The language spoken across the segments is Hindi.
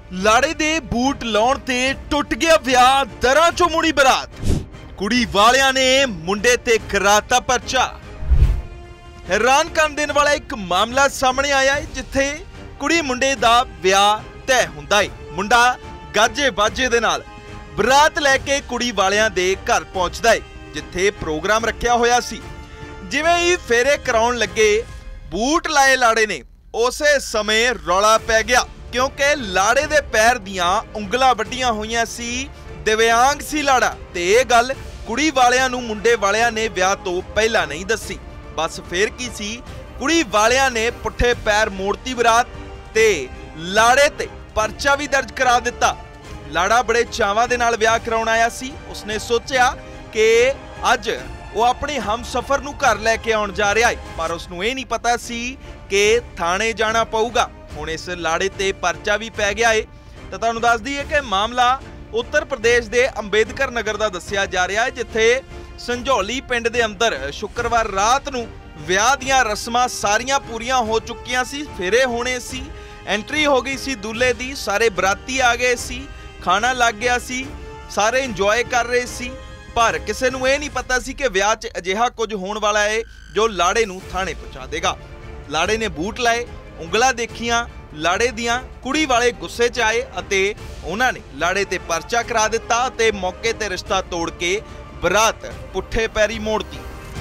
ਲਾੜੇ ਦੇ ਬੂਟ ਲਾਉਣ ਤੇ ਟੁੱਟ ਗਿਆ ਵਿਆਹ, ਦਰਾਂ ਚੋਂ ਮੁੜੀ ਬਰਾਤ। ਕੁੜੀ ਵਾਲਿਆਂ ਨੇ ਮੁੰਡੇ ਤੇ ਕਰਾਤਾ ਪਰਚਾ। हैरान कर देने वाला एक मामला सामने आया है, जिथे कुड़ी मुंडे दा विआह तय हुंदा है। मुंडा गाजे बाजे दे नाल बरात लैके कुड़ी वालियां दे घर पहुंचदा है, जिथे प्रोग्राम रखिया होया सी। जिवें ही फेरे कराउण लगे बूट लाए लाड़े ने, उसे समय रौला पै गया, क्योंकि लाड़े दे पैर दियां उंगलां वड्डियां होईयां सी। दिव्यांग सी लाड़ा ते इह गल कुड़ी वालियां नूं मुंडे वालियां ने विआह तो पहला नहीं दसी। बस फिर की सी, कुड़ी वालियां ने पुठे पैर मोड़ती बरात ते लाड़े ते परचा भी दर्ज करा दिता। लाड़ा बड़े चावां दे नाल विआह कराउण आया सी। उसने सोचिया कि अज वो अपने हमसफर नूं घर लैके आउण जा रहा है, पर उसनूं इह नहीं पता सी कि थाणे जाना पऊगा। हुण इस लाड़े ते परचा भी पै गया है। तां तुहानूं दस दईए कि मामला उत्तर प्रदेश के अंबेडकर नगर का दस्सिया जा रहा है, जिथे संझौली पिंड दे अंदर शुक्रवार रात नूं विआह दीआं रस्मां सारियां पूरियां हो चुकियां सी। फेरे होने सी, एंट्री हो गई सी दूल्हे दी, सारे बराती आ गए सी, खाना लग गया सी, सारे इंजॉय कर रहे सी। पर किसी नूं इह नहीं पता सी कि विआह 'च अजिहा कुछ होण वाला है जो लाड़े नूं थाणे पहुंचा देगा। लाड़े ने बूट लाए, उंगलां देखियां लाड़े दियां, कुड़ी वाले गुस्से 'च आए अते उन्हां ने लाड़े ते परचा करा दिता ते मौके ते रिश्ता तोड़ के बरात पुठे पैरी मोड़ती।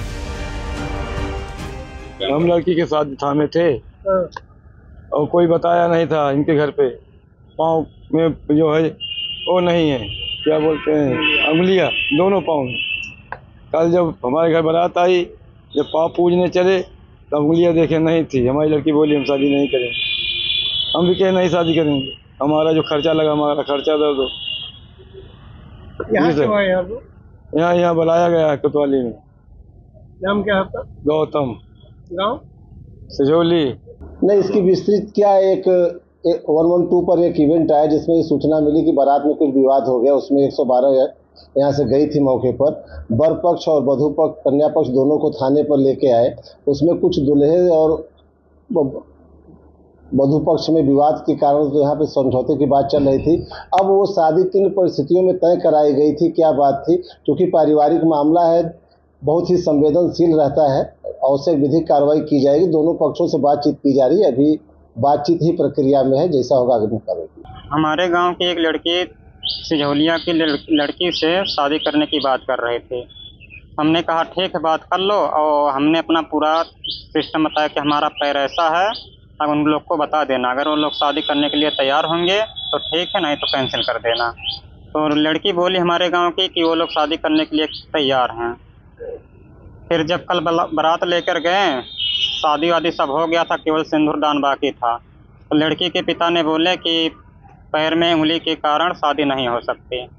हम लड़की के साथ थाने थे और कोई बताया नहीं था। इनके घर पे पाँव में जो है वो नहीं है, क्या बोलते हैं, अंगुलियां दोनों पाँव में। कल जब हमारे घर बारात आई, जब पाँव पूजने चले तो अंगुलियां देखे नहीं थी। हमारी लड़की बोली हम शादी नहीं करेंगे। हम भी कहे नहीं शादी करेंगे, हमारा जो खर्चा लगा हमारा खर्चा दे दो। यहाँ बुलाया गया है कोतवाली में। नाम क्या है आपका? गौतम। गाँव? सजौली। नहीं, इसकी विस्तृत क्या एक 112 पर एक इवेंट आया, जिसमें सूचना मिली कि बारात में कुछ विवाद हो गया। उसमें 112 यहाँ से गई थी मौके पर। वर पक्ष और वधू पक्ष, कन्या पक्ष दोनों को थाने पर लेके आए। उसमें कुछ दुल्हे और वधू पक्ष में विवाद के कारण तो यहाँ पे समझौते की बात चल रही थी। अब वो शादी किन परिस्थितियों में तय कराई गई थी, क्या बात थी, क्योंकि पारिवारिक मामला है, बहुत ही संवेदनशील रहता है। आवश्यक विधिक कार्रवाई की जाएगी। दोनों पक्षों से बातचीत की जा रही है, अभी बातचीत ही प्रक्रिया में है, जैसा होगा आगे कार्रवाई। हमारे गांव की एक लड़की सिझौलिया की लड़की से शादी करने की बात कर रहे थे। हमने कहा ठीक है बात कर लो, और हमने अपना पूरा सिस्टम बताया कि हमारा पैर ऐसा है, अब उन लोग को बता देना। अगर वो लोग शादी करने के लिए तैयार होंगे तो ठीक है, नहीं तो कैंसिल कर देना। तो लड़की बोली हमारे गांव की कि वो लोग शादी करने के लिए तैयार हैं। फिर जब कल बारात लेकर गए, शादी वादी सब हो गया था, केवल सिंदूर दान बाकी था। तो लड़की के पिता ने बोले कि पैर में उंगली के कारण शादी नहीं हो सकती।